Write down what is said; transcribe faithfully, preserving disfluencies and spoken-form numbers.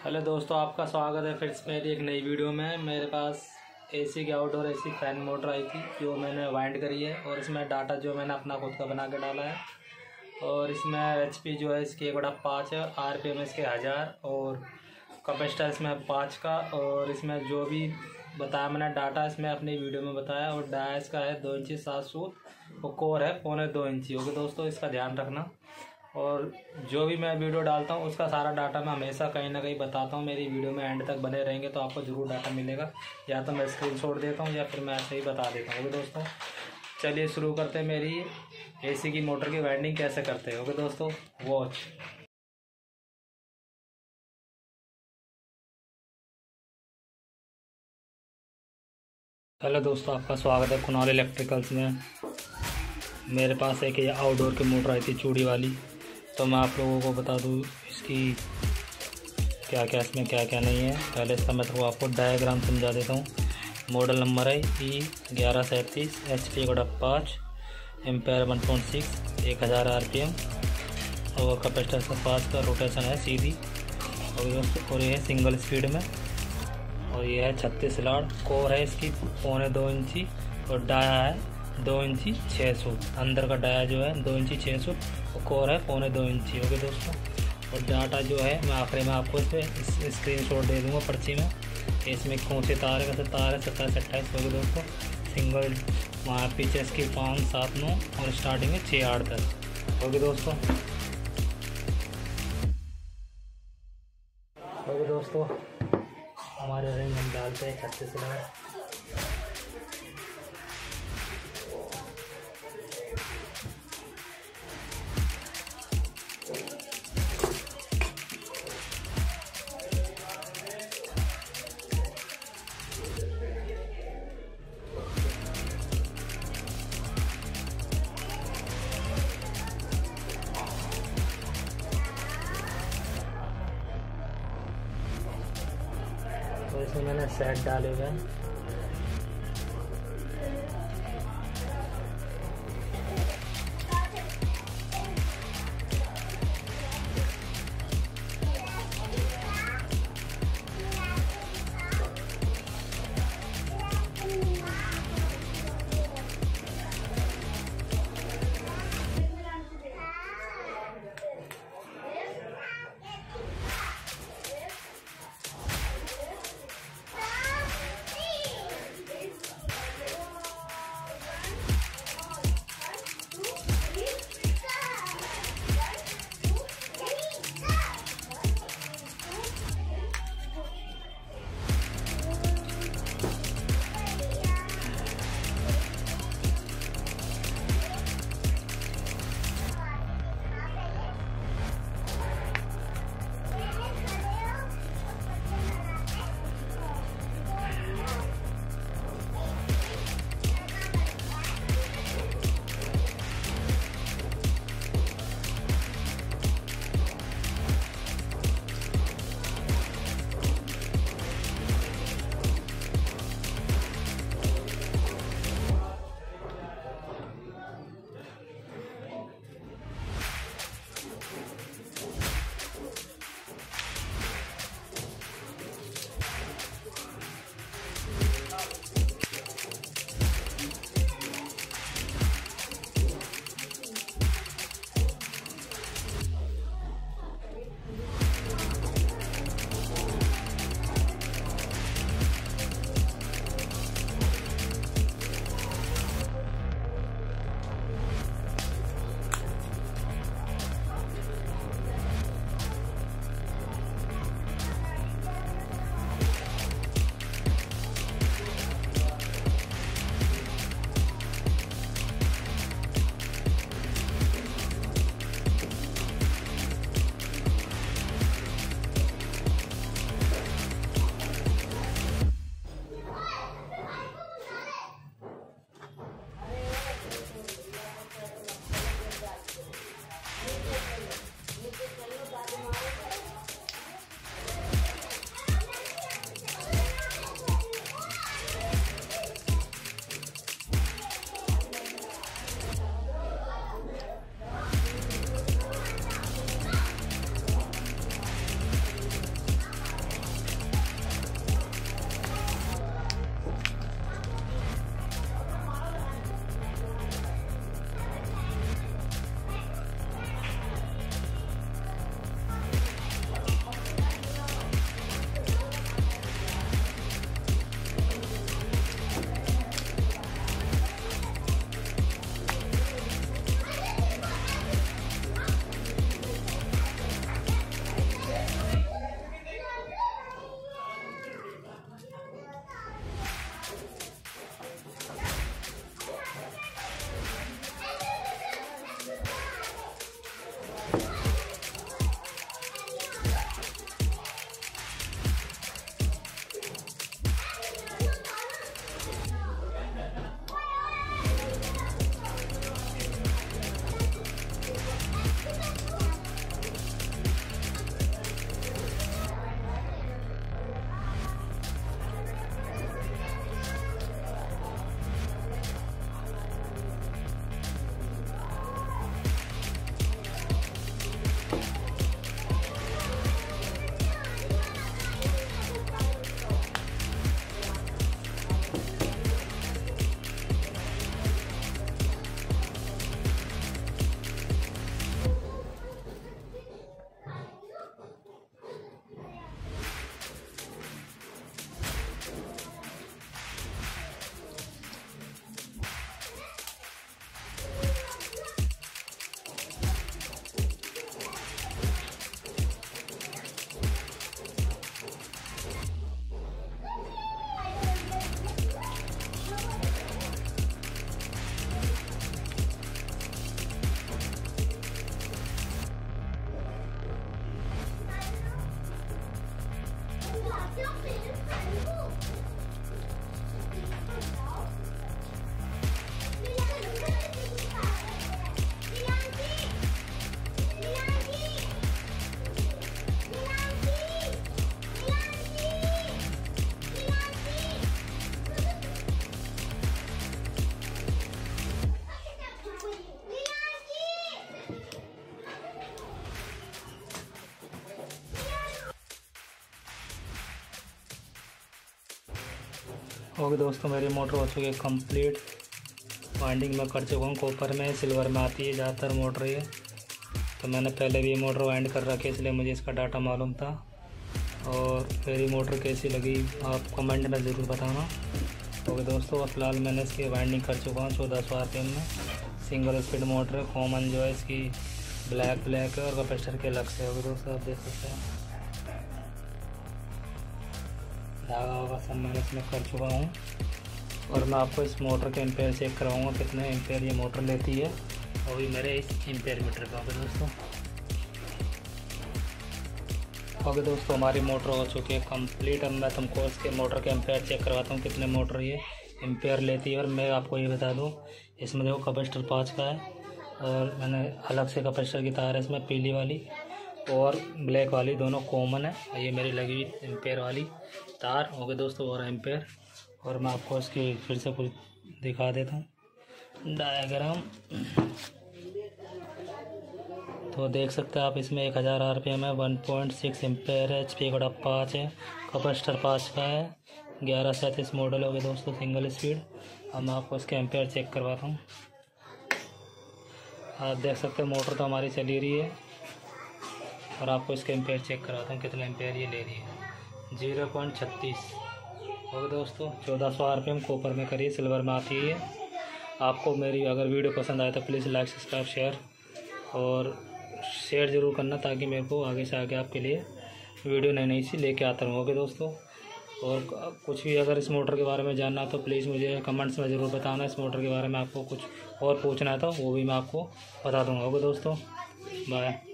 Hello दोस्तों, आपका स्वागत है फिर से मेरी एक नई वीडियो में। मेरे पास एसी की आउटडोर एसी फैन मोटर आई थी जो मैंने वाइंड करी है और इसमें डाटा जो मैंने अपना खुद का बना के डाला है। और इसमें एचपी जो है इसकी एक बड़ा पाँच है, आरपीएम इसके हज़ार और कैपेसिटर इसमें पाँच का। और इसमें जो भी बताया मैंने डाटा इसमें अपनी वीडियो में बताया। और डाया इसका है दो इंची सात सूत और कोर है पौने दो इंची। ओके दोस्तों, इसका ध्यान रखना। और जो भी मैं वीडियो डालता हूँ उसका सारा डाटा मैं हमेशा कहीं ना कहीं बताता हूँ। मेरी वीडियो में एंड तक बने रहेंगे तो आपको ज़रूर डाटा मिलेगा, या तो मैं स्क्रीनशॉट देता हूँ या फिर मैं ऐसे ही बता देता हूँ। ओके दोस्तों, चलिए शुरू करते हैं मेरी एसी की मोटर की वाइंडिंग कैसे करते हैं। ओके दोस्तों, वॉच। हेलो दोस्तों, आपका स्वागत है कुणाल इलेक्ट्रिकल्स में। मेरे पास एक ये आउटडोर की मोटर आई थी चूड़ी वाली, तो मैं आप लोगों को बता दूं इसकी क्या क्या इसमें क्या क्या नहीं है। पहले इसका मैं तो आपको डायग्राम समझा देता हूँ। मॉडल नंबर है ई ग्यारह सैंतीस, एच पी कोड पाँच, एम्पेयर वन पॉइंट सिक्स, एक हज़ार आर पी एम और कैपेसिटर से पाँच का रोटेशन है सीधी। और ये है सिंगल स्पीड में। और ये है छत्तीस लाड। कोर है इसकी पौने दो इंची और डाया है दो इंची छः सौ। अंदर का डाया जो है दो इंची छः सौ और कोर है पौने दो इंची। ओके दोस्तों, और डाटा जो है मैं आखिरी में आपको इस स्क्रीन शॉट दे दूँगा पर्ची में। इसमें कौन से तार है, कैसे तार है, सत्ताईस अट्ठाईस। ओके दोस्तों, सिंगल वहाँ पीछे इसकी पाँच सात नौ और स्टार्टिंग है छः आठ दस। ओके दोस्तों, ओके दोस्तों हमारे रिंग हम डालते हैं छत्तीस लाख। तो इसमें मैंने सेट डाले हुए हैं। ओके दोस्तों, मेरी मोटर हो चुकी है कंप्लीट। वाइंडिंग मैं कर चुका हूँ। कॉपर में, सिल्वर में आती है ज़्यादातर मोटर ये। तो मैंने पहले भी ये मोटर वाइंड कर रखी है, इसलिए मुझे इसका डाटा मालूम था। और मेरी मोटर कैसी लगी आप कमेंट में ज़रूर बताना। ओके दोस्तों, फ़िलहाल मैंने इसकी वाइंडिंग कर चुका हूँ चौदह सौ आर पी एम में। सिंगल स्पीड मोटर है, कॉमन जो है इसकी ब्लैक ब्लैक है और कैपेसिटर के अलग से। ओके दोस्तों, आप देख सकते हैं धागा वागा सब मैंने इसमें कर चुका हूँ। और मैं आपको इस मोटर के एम्पेयर चेक कराऊंगा कितने एम्पेयर ये मोटर लेती है, और भी मेरे इस एम्पेयर मीटर का। ओके दोस्तों, ओके दोस्तों, हमारी मोटर हो चुकी है कंप्लीट। अब मैं तुमको इसके मोटर के एम्पेयर चेक करवाता हूँ कितने मोटर ये एम्पेयर लेती है। और मैं आपको ये बता दूँ, इसमें देखो कैपेसिटर पाँच का है, और मैंने अलग से कैपेसिटर की तार है इसमें, पीली वाली और ब्लैक वाली, दोनों कॉमन है। ये मेरी लगी हुई एम्पेयर वाली तार। ओके दोस्तों, और एम्पेयर। और मैं आपको इसकी फिर से कुछ दिखा देता हूँ डायग्राम। तो देख सकते हैं आप, इसमें एक हज़ार आर पी एम है, वन पॉइंट सिक्स एम्पेयर है, एच पी का पाँच है, कैपेसिटर पाँच का है, ग्यारह सैंतीस मॉडल। हो गए दोस्तों, सिंगल स्पीड। अब मैं आपको इसके एम्पेयर चेक करवाता हूँ। आप देख सकते हैं मोटर तो हमारी चली रही है, और आपको इसके एम्पेयर चेक करवाता हूँ कितने एम्पेयर ये ले रही है। जीरो पॉइंट छत्तीस। ओके दोस्तों, चौदह सौ आर पी एम कॉपर में करिए, सिल्वर में आती है। आपको मेरी अगर वीडियो पसंद आए तो प्लीज़ लाइक सब्सक्राइब शेयर और शेयर ज़रूर करना, ताकि मेरे को आगे से आगे आपके लिए वीडियो नई नई सी लेके आता रहूँ। ओके दोस्तों, और कुछ भी अगर इस मोटर के बारे में जानना है तो प्लीज़ मुझे कमेंट्स में ज़रूर बताना। इस मोटर के बारे में आपको कुछ और पूछना है तो वो भी मैं आपको बता दूँगा। ओके दोस्तों, बाय।